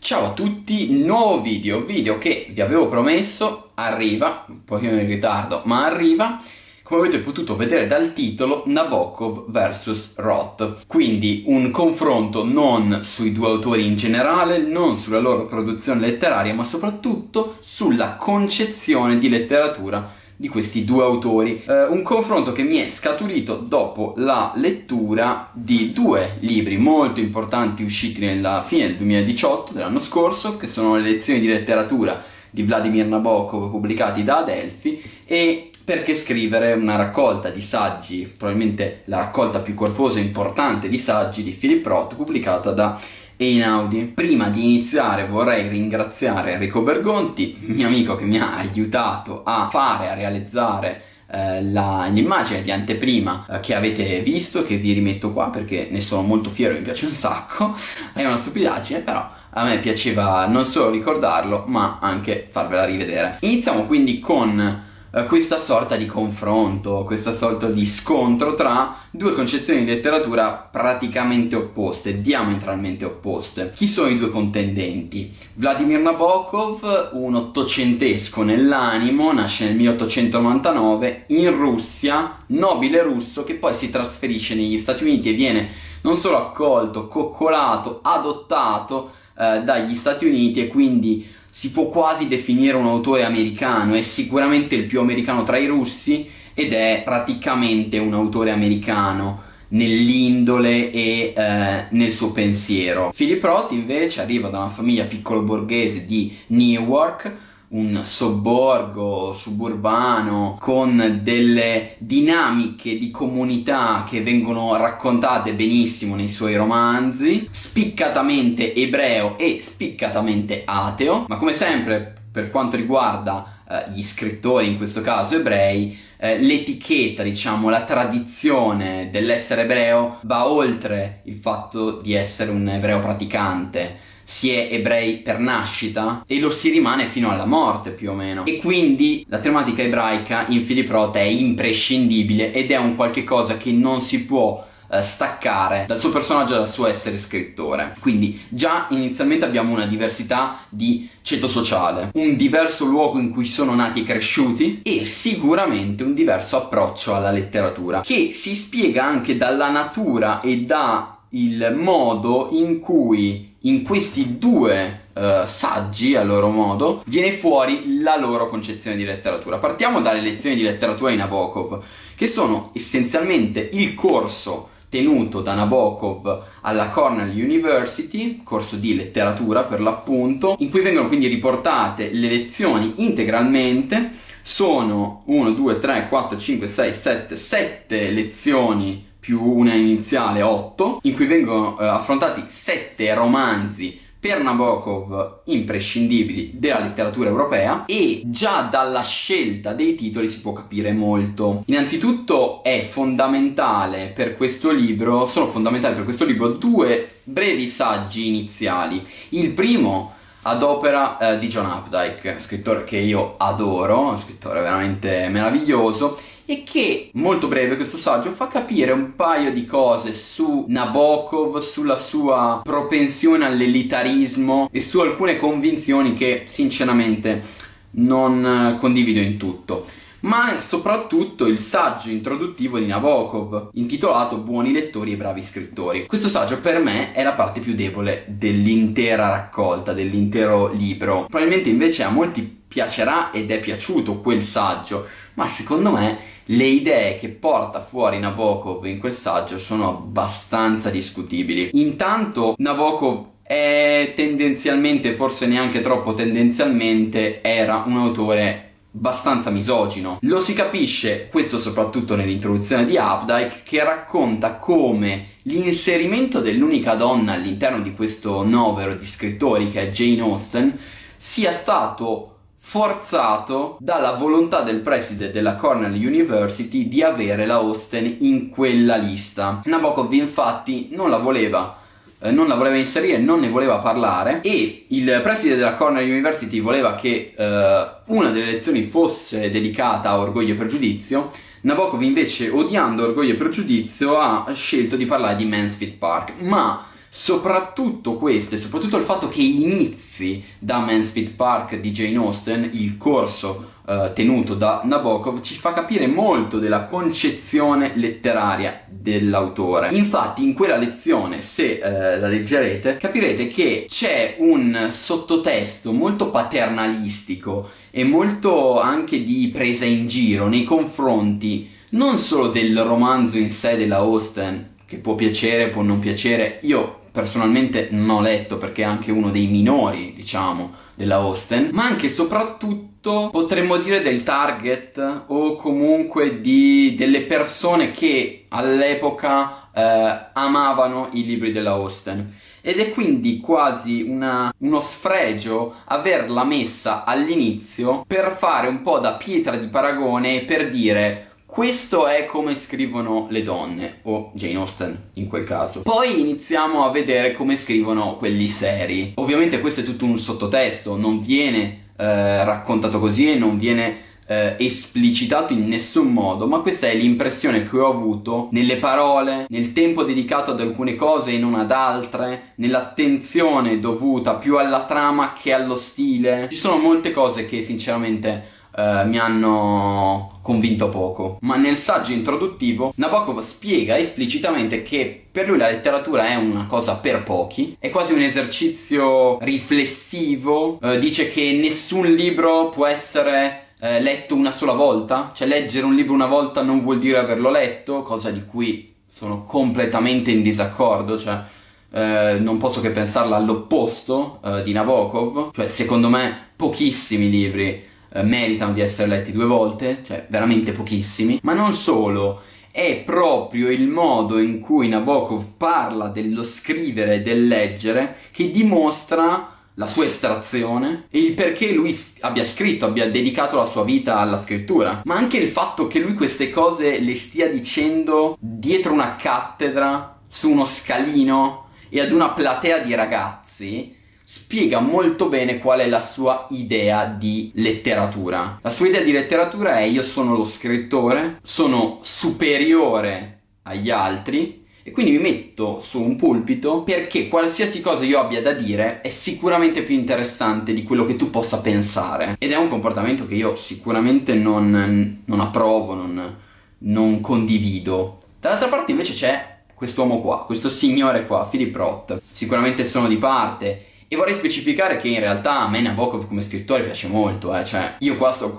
Ciao a tutti, nuovo video che vi avevo promesso, arriva, un pochino in ritardo, ma arriva. Come avete potuto vedere dal titolo, Nabokov vs Roth. Quindi un confronto non sui due autori in generale, non sulla loro produzione letteraria, ma soprattutto sulla concezione di letteratura di questi due autori. Un confronto che mi è scaturito dopo la lettura di due libri molto importanti usciti nella fine del 2018, dell'anno scorso, che sono le lezioni di letteratura di Vladimir Nabokov pubblicati da Adelphi e Perché scrivere, una raccolta di saggi, probabilmente la raccolta più corposa e importante di saggi di Philip Roth, pubblicata da Einaudi. Prima di iniziare vorrei ringraziare Enrico Bergonti, mio amico che mi ha aiutato a realizzare l'immagine di anteprima che avete visto, che vi rimetto qua perché ne sono molto fiero, mi piace un sacco. È una stupidaggine, però a me piaceva non solo ricordarlo ma anche farvela rivedere. Iniziamo quindi con questa sorta di confronto, questa sorta di scontro tra due concezioni di letteratura praticamente opposte, diametralmente opposte. Chi sono i due contendenti? Vladimir Nabokov, un ottocentesco nell'animo, nasce nel 1899 in Russia, nobile russo che poi si trasferisce negli Stati Uniti e viene non solo accolto, coccolato, adottato dagli Stati Uniti, e quindi si può quasi definire un autore americano. È sicuramente il più americano tra i russi ed è praticamente un autore americano nell'indole e nel suo pensiero. Philip Roth invece arriva da una famiglia piccolo borghese di Newark, un sobborgo suburbano con delle dinamiche di comunità che vengono raccontate benissimo nei suoi romanzi, spiccatamente ebreo e spiccatamente ateo, ma come sempre per quanto riguarda gli scrittori, in questo caso ebrei, l'etichetta, diciamo, la tradizione dell'essere ebreo va oltre il fatto di essere un ebreo praticante. Si è ebrei per nascita e lo si rimane fino alla morte, più o meno, e quindi la tematica ebraica in Philip Roth è imprescindibile ed è un qualche cosa che non si può staccare dal suo personaggio e dal suo essere scrittore. Quindi già inizialmente abbiamo una diversità di ceto sociale, un diverso luogo in cui sono nati e cresciuti e sicuramente un diverso approccio alla letteratura, che si spiega anche dalla natura e da il modo in cui in questi due saggi, a loro modo, viene fuori la loro concezione di letteratura. Partiamo dalle lezioni di letteratura di Nabokov, che sono essenzialmente il corso tenuto da Nabokov alla Cornell University, corso di letteratura per l'appunto, in cui vengono quindi riportate le lezioni integralmente. Sono 1, 2, 3, 4, 5, 6, 7 lezioni più una iniziale, 8, in cui vengono affrontati 7 romanzi per Nabokov imprescindibili della letteratura europea, e già dalla scelta dei titoli si può capire molto. Innanzitutto sono fondamentali per questo libro due brevi saggi iniziali. Il primo ad opera di John Updike, scrittore che io adoro, un scrittore veramente meraviglioso, e che, molto breve questo saggio, fa capire un paio di cose su Nabokov, sulla sua propensione all'elitarismo e su alcune convinzioni che sinceramente non condivido in tutto. Ma soprattutto il saggio introduttivo di Nabokov, intitolato Buoni lettori e bravi scrittori. Questo saggio per me è la parte più debole dell'intera raccolta, dell'intero libro. Probabilmente invece a molti piacerà ed è piaciuto quel saggio, ma secondo me le idee che porta fuori Nabokov in quel saggio sono abbastanza discutibili. Intanto Nabokov è tendenzialmente, forse neanche troppo tendenzialmente, era un autore abbastanza misogino. Lo si capisce, questo soprattutto nell'introduzione di Updike, che racconta come l'inserimento dell'unica donna all'interno di questo novero di scrittori, che è Jane Austen, sia stato forzato dalla volontà del preside della Cornell University di avere la Austen in quella lista. Nabokov infatti non la voleva inserire, non ne voleva parlare, e il preside della Cornell University voleva che una delle lezioni fosse dedicata a Orgoglio e Pregiudizio. Nabokov invece, odiando Orgoglio e Pregiudizio, ha scelto di parlare di Mansfield Park, ma Soprattutto questo, e soprattutto il fatto che inizi da Mansfield Park di Jane Austen, il corso tenuto da Nabokov, ci fa capire molto della concezione letteraria dell'autore. Infatti in quella lezione, se la leggerete, capirete che c'è un sottotesto molto paternalistico e molto anche di presa in giro nei confronti non solo del romanzo in sé della Austen, che può piacere, può non piacere. Io personalmente non ho letto perché è anche uno dei minori, diciamo, della Austen, ma anche e soprattutto potremmo dire del target, o comunque delle persone che all'epoca amavano i libri della Austen. Ed è quindi quasi uno sfregio averla messa all'inizio per fare un po' da pietra di paragone e per dire: questo è come scrivono le donne, o Jane Austen in quel caso. Poi iniziamo a vedere come scrivono quelli seri. Ovviamente questo è tutto un sottotesto, non viene raccontato così e non viene esplicitato in nessun modo, ma questa è l'impressione che ho avuto nelle parole, nel tempo dedicato ad alcune cose e non ad altre, nell'attenzione dovuta più alla trama che allo stile. Ci sono molte cose che sinceramente mi hanno convinto poco, ma nel saggio introduttivo Nabokov spiega esplicitamente che per lui la letteratura è una cosa per pochi, è quasi un esercizio riflessivo, dice che nessun libro può essere letto una sola volta, cioè leggere un libro una volta non vuol dire averlo letto, cosa di cui sono completamente in disaccordo, cioè non posso che pensarla all'opposto di Nabokov, cioè secondo me pochissimi libri meritano di essere letti 2 volte, cioè veramente pochissimi. Ma non solo, è proprio il modo in cui Nabokov parla dello scrivere e del leggere che dimostra la sua estrazione e il perché lui abbia scritto, abbia dedicato la sua vita alla scrittura, ma anche il fatto che lui queste cose le stia dicendo dietro una cattedra, su uno scalino e ad una platea di ragazzi. Spiega molto bene qual è la sua idea di letteratura. La sua idea di letteratura è: io sono lo scrittore, sono superiore agli altri e quindi mi metto su un pulpito perché qualsiasi cosa io abbia da dire è sicuramente più interessante di quello che tu possa pensare. Ed è un comportamento che io sicuramente non approvo, non condivido. Dall'altra parte invece c'è quest'uomo qua, questo signore qua, Philip Roth. Sicuramente sono di parte. E vorrei specificare che in realtà a me Nabokov come scrittore piace molto, cioè io qua sto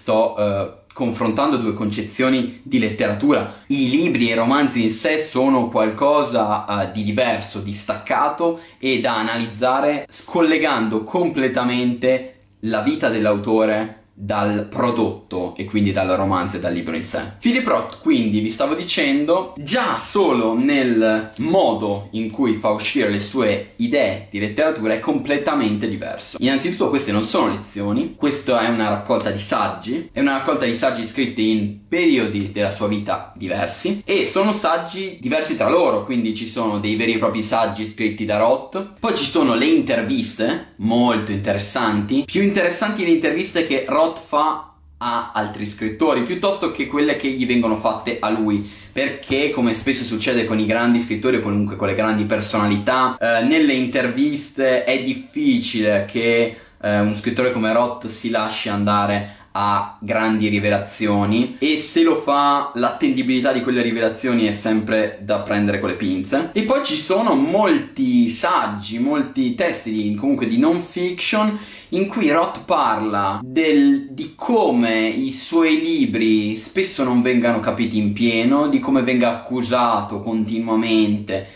confrontando 2 concezioni di letteratura. I libri e i romanzi in sé sono qualcosa di diverso, di staccato e da analizzare scollegando completamente la vita dell'autore dal prodotto e quindi dal romanzo e dal libro in sé. Philip Roth, quindi, vi stavo dicendo, già solo nel modo in cui fa uscire le sue idee di letteratura è completamente diverso. Innanzitutto queste non sono lezioni, questa è una raccolta di saggi, è una raccolta di saggi scritti in periodi della sua vita diversi e sono saggi diversi tra loro, quindi ci sono dei veri e propri saggi scritti da Roth, poi ci sono le interviste molto interessanti, più interessanti le interviste che Roth fa a altri scrittori piuttosto che quelle che gli vengono fatte a lui, perché come spesso succede con i grandi scrittori o comunque con le grandi personalità, nelle interviste è difficile che uno scrittore come Roth si lasci andare a grandi rivelazioni, e se lo fa l'attendibilità di quelle rivelazioni è sempre da prendere con le pinze. E poi ci sono molti saggi, molti testi comunque di non fiction in cui Roth parla di come i suoi libri spesso non vengano capiti in pieno, di come venga accusato continuamente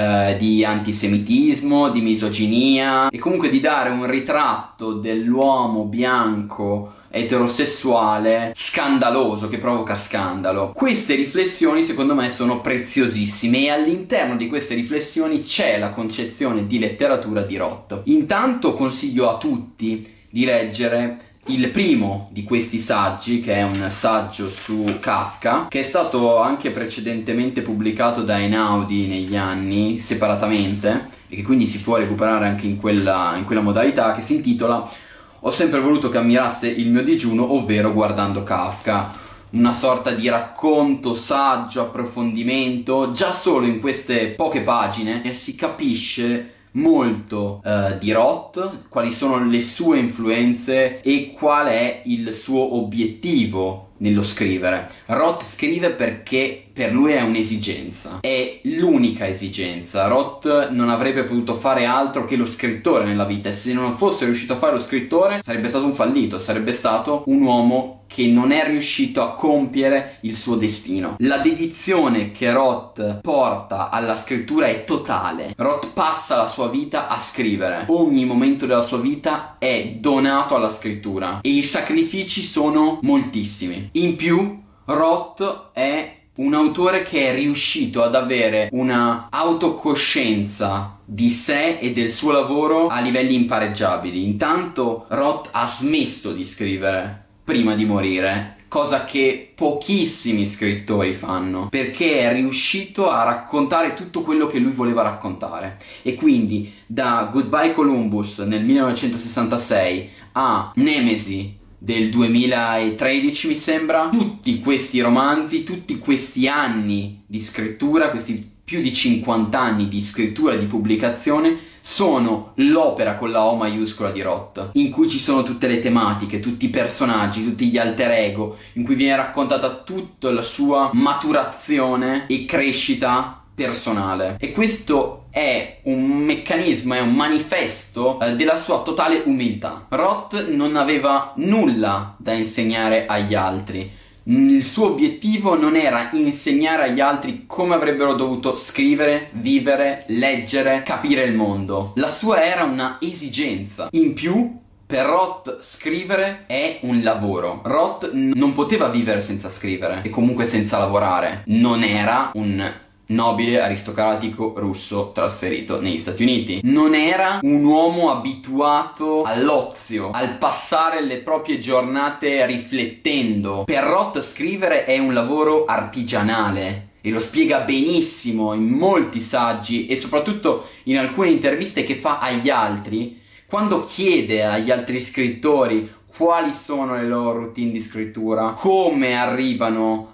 di antisemitismo, di misoginia, e comunque di dare un ritratto dell'uomo bianco eterosessuale scandaloso, che provoca scandalo. Queste riflessioni secondo me sono preziosissime e all'interno di queste riflessioni c'è la concezione di letteratura di Roth. Intanto consiglio a tutti di leggere il primo di questi saggi, che è un saggio su Kafka, che è stato anche precedentemente pubblicato da Einaudi negli anni separatamente e che quindi si può recuperare anche in quella modalità, che si intitola "Ho sempre voluto che ammirasse il mio digiuno, ovvero guardando Kafka". una sorta di racconto, saggio, approfondimento. Già solo in queste poche pagine si capisce molto di Roth, quali sono le sue influenze e qual è il suo obiettivo nello scrivere. Roth scrive perché per lui è un'esigenza, è l'unica esigenza. Roth non avrebbe potuto fare altro che lo scrittore nella vita, e se non fosse riuscito a fare lo scrittore sarebbe stato un fallito, sarebbe stato un uomo che non è riuscito a compiere il suo destino. La dedizione che Roth porta alla scrittura è totale. Roth passa la sua vita a scrivere, ogni momento della sua vita è donato alla scrittura e i sacrifici sono moltissimi. In più, Roth è un autore che è riuscito ad avere una autocoscienza di sé e del suo lavoro a livelli impareggiabili. Intanto Roth ha smesso di scrivere prima di morire, cosa che pochissimi scrittori fanno, perché è riuscito a raccontare tutto quello che lui voleva raccontare. E quindi da Goodbye Columbus nel 1966 a Nemesi del 2013 mi sembra, tutti questi romanzi, tutti questi anni di scrittura, questi più di 50 anni di scrittura e di pubblicazione sono l'opera con la O maiuscola di Roth, in cui ci sono tutte le tematiche, tutti i personaggi, tutti gli alter ego, in cui viene raccontata tutta la sua maturazione e crescita personale. E questo è un meccanismo, è un manifesto della sua totale umiltà. Roth non aveva nulla da insegnare agli altri. Il suo obiettivo non era insegnare agli altri come avrebbero dovuto scrivere, vivere, leggere, capire il mondo. La sua era una esigenza. In più, per Roth scrivere è un lavoro. Roth non poteva vivere senza scrivere e comunque senza lavorare. Non era un nobile aristocratico russo trasferito negli Stati Uniti. Non era un uomo abituato all'ozio, al passare le proprie giornate riflettendo. Per Roth scrivere è un lavoro artigianale e lo spiega benissimo in molti saggi e soprattutto in alcune interviste che fa agli altri, quando chiede agli altri scrittori quali sono le loro routine di scrittura, come arrivano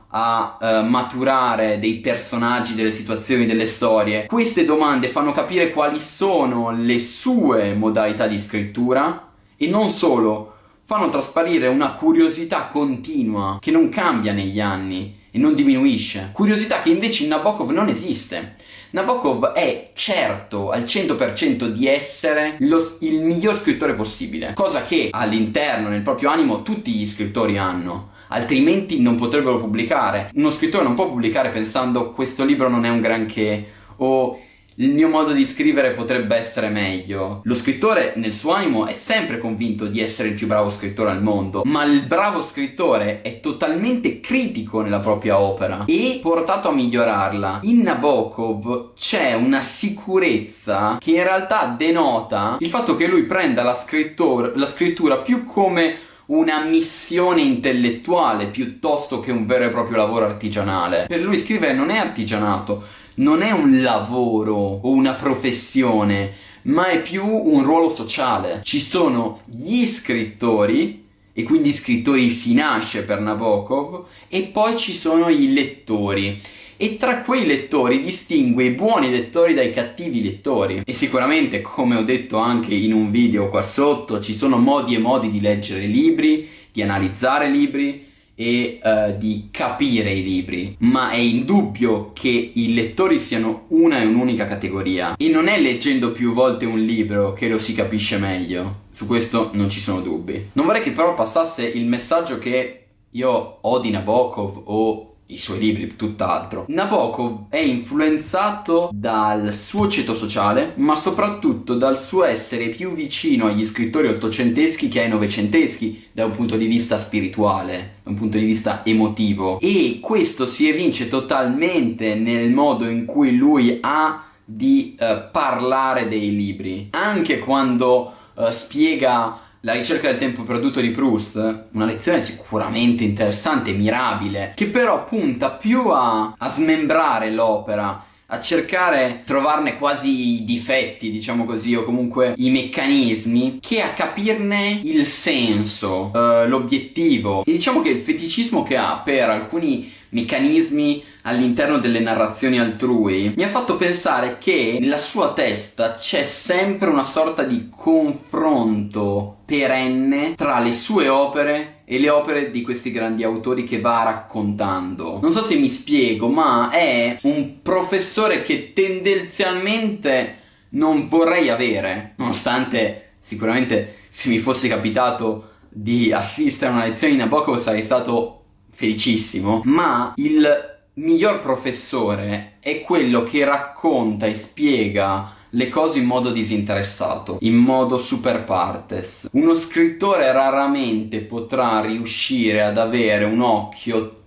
a maturare dei personaggi, delle situazioni, delle storie. Queste domande fanno capire quali sono le sue modalità di scrittura e non solo, fanno trasparire una curiosità continua che non cambia negli anni e non diminuisce. Curiosità che invece in Nabokov non esiste. Nabokov è certo al 100% di essere il miglior scrittore possibile, cosa che all'interno, nel proprio animo, tutti gli scrittori hanno. Altrimenti non potrebbero pubblicare. Uno scrittore non può pubblicare pensando questo libro non è un granché o il mio modo di scrivere potrebbe essere meglio. Lo scrittore nel suo animo è sempre convinto di essere il più bravo scrittore al mondo, ma il bravo scrittore è totalmente critico nella propria opera e portato a migliorarla. In Nabokov c'è una sicurezza che in realtà denota il fatto che lui prenda la scrittura più come una missione intellettuale piuttosto che un vero e proprio lavoro artigianale. Per lui scrivere non è artigianato, non è un lavoro o una professione, ma è più un ruolo sociale. Ci sono gli scrittori, e quindi scrittori si nasce per Nabokov, e poi ci sono i lettori. E tra quei lettori distingue i buoni lettori dai cattivi lettori. E sicuramente, come ho detto anche in un video qua sotto, ci sono modi e modi di leggere libri, di analizzare libri e di capire i libri. Ma è indubbio che i lettori siano una e un'unica categoria. E non è leggendo più volte un libro che lo si capisce meglio. Su questo non ci sono dubbi. Non vorrei che però passasse il messaggio che io ho di Nabokov o i suoi libri, tutt'altro. Nabokov è influenzato dal suo ceto sociale, ma soprattutto dal suo essere più vicino agli scrittori ottocenteschi che ai novecenteschi, da un punto di vista spirituale, da un punto di vista emotivo. E questo si evince totalmente nel modo in cui lui ha di parlare dei libri. Anche quando spiega La ricerca del tempo perduto di Proust, una lezione sicuramente interessante e mirabile, che però punta più a smembrare l'opera, a cercare di trovarne quasi i difetti, diciamo così, o comunque i meccanismi, che a capirne il senso, l'obiettivo. E diciamo che il feticismo che ha per alcuni meccanismi all'interno delle narrazioni altrui mi ha fatto pensare che nella sua testa c'è sempre una sorta di confronto perenne tra le sue opere e le opere di questi grandi autori che va raccontando. Non so se mi spiego, ma è un professore che tendenzialmente non vorrei avere, nonostante sicuramente se mi fosse capitato di assistere a una lezione di Nabokov sarei stato felicissimo, ma il miglior professore è quello che racconta e spiega le cose in modo disinteressato, in modo super partes. Uno scrittore raramente potrà riuscire ad avere un occhio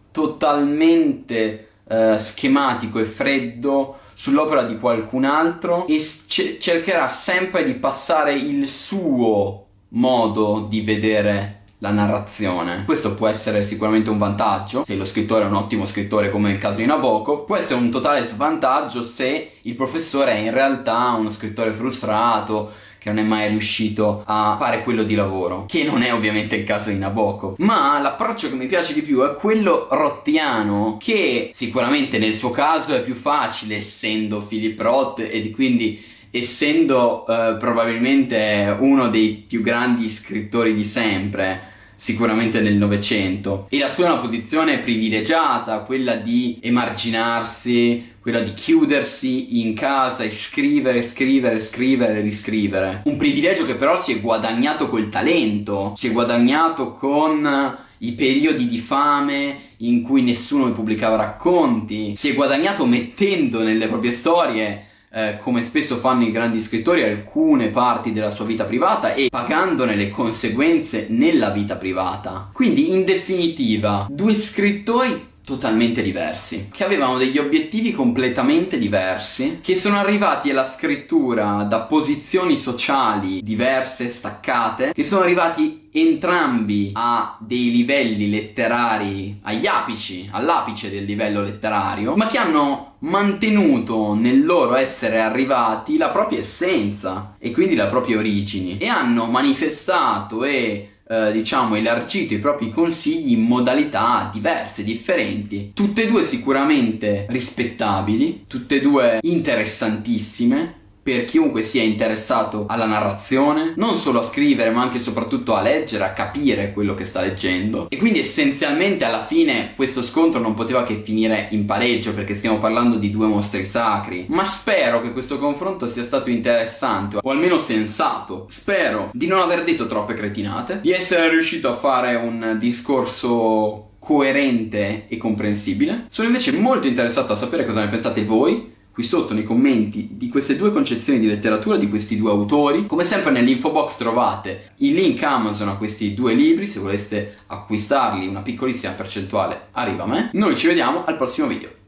totalmente schematico e freddo sull'opera di qualcun altro e cercherà sempre di passare il suo modo di vedere la narrazione. Questo può essere sicuramente un vantaggio se lo scrittore è un ottimo scrittore, come nel caso di Nabokov. Può essere un totale svantaggio se il professore è in realtà uno scrittore frustrato che non è mai riuscito a fare quello di lavoro, che non è ovviamente il caso di Nabokov. Ma l'approccio che mi piace di più è quello rottiano, che sicuramente nel suo caso è più facile, essendo Philip Roth e quindi essendo probabilmente uno dei più grandi scrittori di sempre, sicuramente nel Novecento, e la sua è una posizione privilegiata, quella di emarginarsi, quella di chiudersi in casa e scrivere, scrivere, scrivere, riscrivere. Un privilegio che però si è guadagnato col talento, si è guadagnato con i periodi di fame in cui nessuno pubblicava racconti, si è guadagnato mettendo nelle proprie storie, come spesso fanno i grandi scrittori, alcune parti della sua vita privata e pagandone le conseguenze nella vita privata. Quindi, in definitiva, due scrittori totalmente diversi, che avevano degli obiettivi completamente diversi, che sono arrivati alla scrittura da posizioni sociali diverse, staccate, che sono arrivati entrambi a dei livelli letterari, all'apice del livello letterario, ma che hanno mantenuto nel loro essere arrivati la propria essenza e quindi le proprie origini, e hanno manifestato e diciamo elargito i propri consigli in modalità diverse, differenti, tutte e due sicuramente rispettabili, tutte e due interessantissime per chiunque sia interessato alla narrazione, non solo a scrivere ma anche e soprattutto a leggere, a capire quello che sta leggendo. E quindi essenzialmente alla fine questo scontro non poteva che finire in pareggio, perché stiamo parlando di due mostri sacri, ma spero che questo confronto sia stato interessante o almeno sensato. Spero di non aver detto troppe cretinate, di essere riuscito a fare un discorso coerente e comprensibile. Sono invece molto interessato a sapere cosa ne pensate voi qui sotto nei commenti di queste due concezioni di letteratura, di questi due autori. Come sempre nell'info box trovate il link Amazon a questi due libri, se voleste acquistarli una piccolissima percentuale arriva a me. Noi ci vediamo al prossimo video.